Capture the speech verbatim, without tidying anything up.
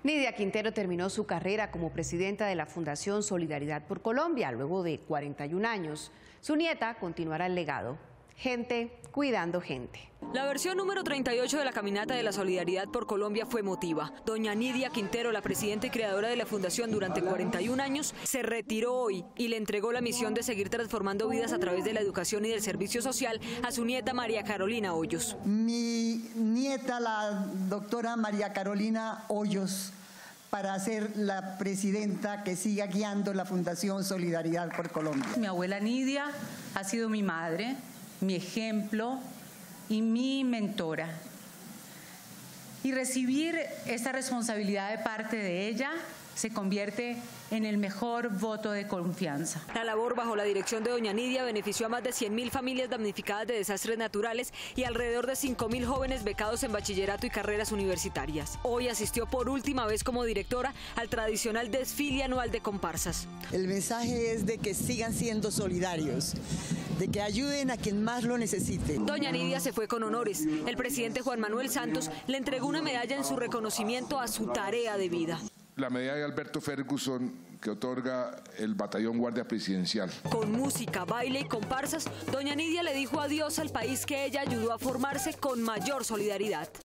Nidia Quintero terminó su carrera como presidenta de la Fundación Solidaridad por Colombia luego de cuarenta y un años. Su nieta continuará el legado. Gente cuidando gente. La versión número treinta y ocho de la Caminata de la Solidaridad por Colombia fue emotiva. Doña Nidia Quintero, la presidenta y creadora de la fundación durante cuarenta y un años, se retiró hoy y le entregó la misión de seguir transformando vidas a través de la educación y del servicio social a su nieta María Carolina Hoyos. Mi nieta, la doctora María Carolina Hoyos, para ser la presidenta que siga guiando la Fundación Solidaridad por Colombia. Mi abuela Nidia ha sido mi madre, mi ejemplo y mi mentora. Y recibir esta responsabilidad de parte de ella se convierte en el mejor voto de confianza. La labor bajo la dirección de doña Nidia benefició a más de cien mil familias damnificadas de desastres naturales y alrededor de cinco mil jóvenes becados en bachillerato y carreras universitarias. Hoy asistió por última vez como directora al tradicional desfile anual de comparsas. El mensaje es de que sigan siendo solidarios, de que ayuden a quien más lo necesite. Doña Nidia se fue con honores. El presidente Juan Manuel Santos le entregó una medalla en su reconocimiento a su tarea de vida. La medalla de Alberto Ferguson que otorga el Batallón Guardia Presidencial. Con música, baile y comparsas, doña Nidia le dijo adiós al país que ella ayudó a formarse con mayor solidaridad.